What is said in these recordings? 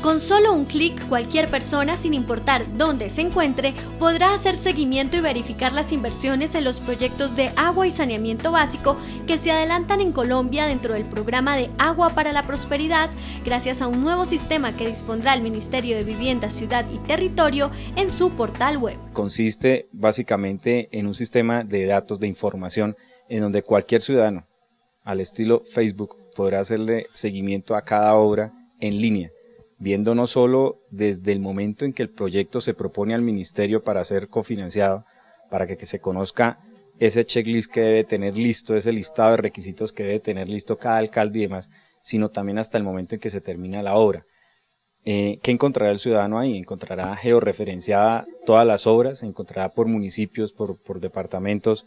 Con solo un clic, cualquier persona, sin importar dónde se encuentre, podrá hacer seguimiento y verificar las inversiones en los proyectos de agua y saneamiento básico que se adelantan en Colombia dentro del programa de Agua para la Prosperidad, gracias a un nuevo sistema que dispondrá el Ministerio de Vivienda, Ciudad y Territorio en su portal web. Consiste básicamente en un sistema de datos de información en donde cualquier ciudadano, al estilo Facebook, podrá hacerle seguimiento a cada obra en línea, viendo no solo desde el momento en que el proyecto se propone al ministerio para ser cofinanciado, para que se conozca ese checklist que debe tener listo, ese listado de requisitos que debe tener listo cada alcalde y demás, sino también hasta el momento en que se termina la obra. ¿Qué encontrará el ciudadano ahí? Encontrará georreferenciada todas las obras, encontrará por municipios, por departamentos,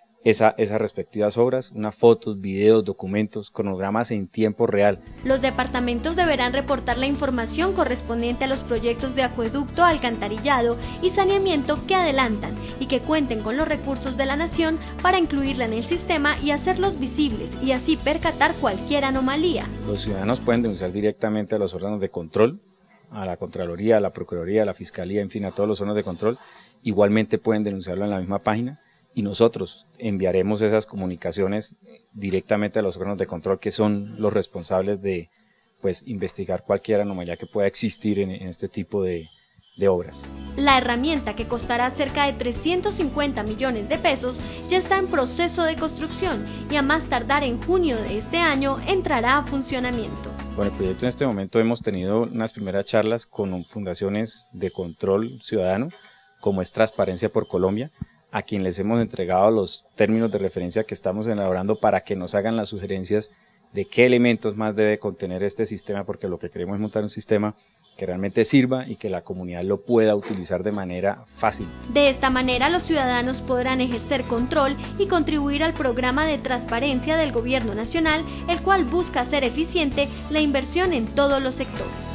esas respectivas obras, unas fotos, videos, documentos, cronogramas en tiempo real. Los departamentos deberán reportar la información correspondiente a los proyectos de acueducto, alcantarillado y saneamiento que adelantan y que cuenten con los recursos de la nación para incluirla en el sistema y hacerlos visibles y así percatar cualquier anomalía. Los ciudadanos pueden denunciar directamente a los órganos de control, a la Contraloría, a la Procuraduría, a la Fiscalía, en fin, a todos los órganos de control. Igualmente pueden denunciarlo en la misma página. Y nosotros enviaremos esas comunicaciones directamente a los órganos de control que son los responsables de investigar cualquier anomalía que pueda existir en este tipo de obras. La herramienta, que costará cerca de 350 millones de pesos, ya está en proceso de construcción y a más tardar en junio de este año entrará a funcionamiento. Con el proyecto en este momento hemos tenido unas primeras charlas con fundaciones de control ciudadano, como es Transparencia por Colombia, a quien les hemos entregado los términos de referencia que estamos elaborando para que nos hagan las sugerencias de qué elementos más debe contener este sistema, porque lo que queremos es montar un sistema que realmente sirva y que la comunidad lo pueda utilizar de manera fácil. De esta manera los ciudadanos podrán ejercer control y contribuir al programa de transparencia del Gobierno Nacional, el cual busca hacer eficiente la inversión en todos los sectores.